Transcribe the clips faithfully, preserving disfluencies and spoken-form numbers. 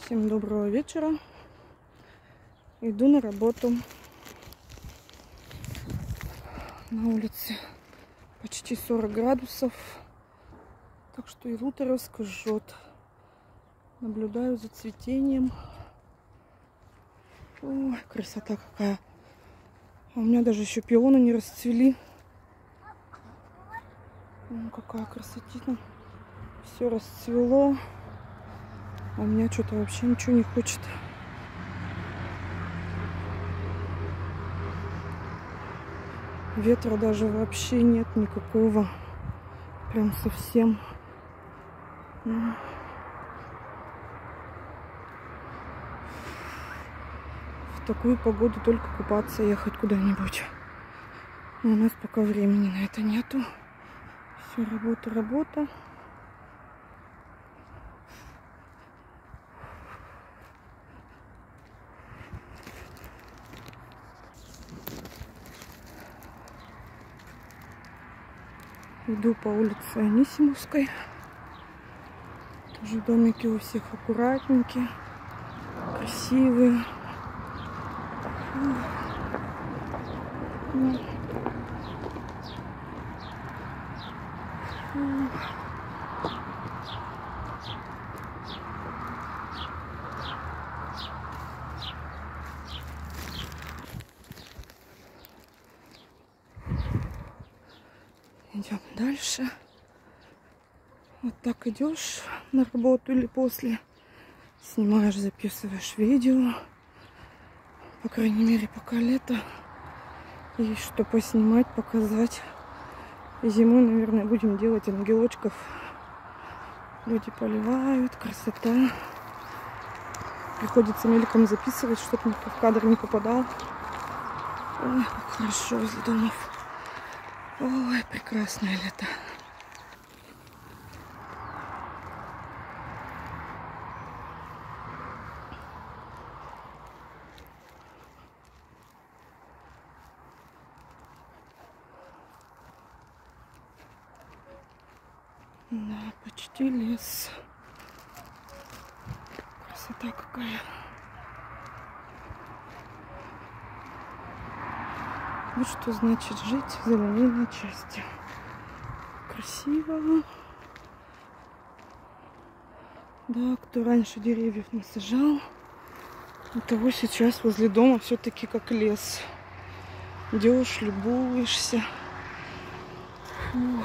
Всем доброго вечера. Иду на работу. На улице почти сорок градусов. Так что и Елуторовск жжет. Наблюдаю за цветением. Ой, красота какая. А у меня даже еще пионы не расцвели. Ну, какая красотина. Все расцвело. А у меня что-то вообще ничего не хочет. Ветра даже вообще нет никакого. Прям совсем. В такую погоду только купаться, ехать куда-нибудь. Но у нас пока времени на это нету. Все, работа, работа. Иду по улице Анисимовской. Тоже домики у всех аккуратненькие, красивые. Идем дальше. Вот так идешь на работу или после. Снимаешь, записываешь видео. По крайней мере, пока лето. Есть что поснимать, показать. И зимой, наверное, будем делать ангелочков. Люди поливают. Красота. Приходится мельком записывать, чтобы никто в кадр не попадал. Ой, как хорошо возле домов. Ой, прекрасное лето. Да, почти лес. Красота какая. Вот что значит жить в зеленой части. Красиво. Да, кто раньше деревьев насажал, у того сейчас возле дома все-таки как лес. Идешь, любуешься. Фу.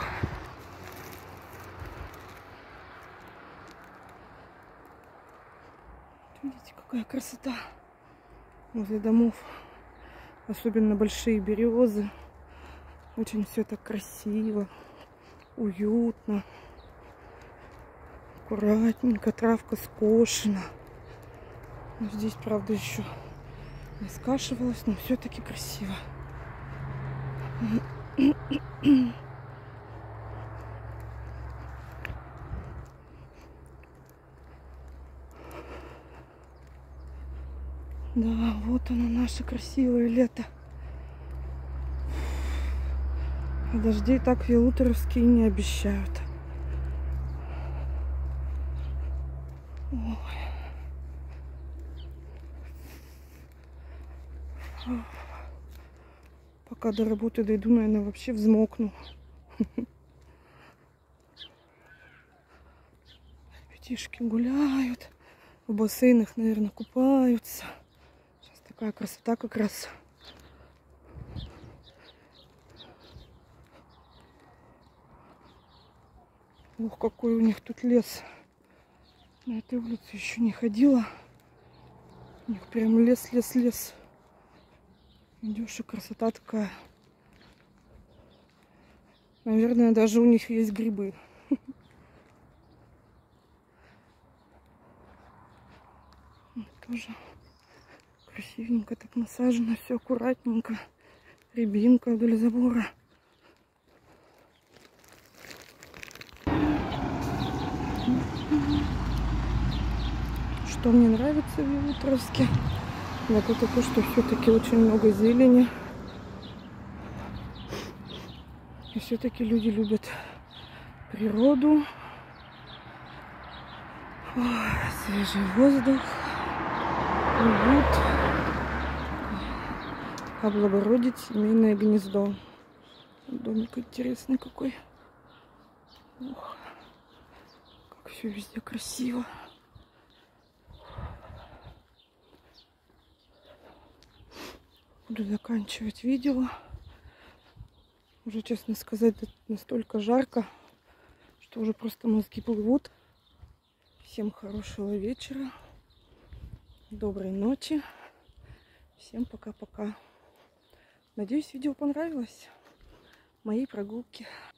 Видите, какая красота возле домов. Особенно большие березы. Очень все так красиво, уютно, аккуратненько, травка скошена. Но здесь, правда, еще не скашивалась, но все-таки красиво. Да, вот оно, наше красивое лето. А дождей так в Елуторовске и не обещают. Ой. Пока до работы дойду, наверное, вообще взмокну. Ребятишки гуляют. В бассейнах, наверное, купаются. Сейчас такая красота как раз. Ох, какой у них тут лес. На этой улице еще не ходила. У них прям лес, лес, лес. Идешь, и красота такая. Наверное, даже у них есть грибы. Тоже красивенько так насажено, все аккуратненько. Рябинка вдоль забора. Что мне нравится в Елуторовске, это то, что все-таки очень много зелени. И все-таки люди любят природу. Ой, свежий воздух, уют, облагородить семейное гнездо. Домик интересный какой. Ох, как все везде красиво. Буду заканчивать видео. Уже, честно сказать, настолько жарко, что уже просто мозги плывут. Всем хорошего вечера, доброй ночи. Всем пока-пока. Надеюсь, видео понравилось. Моей прогулки.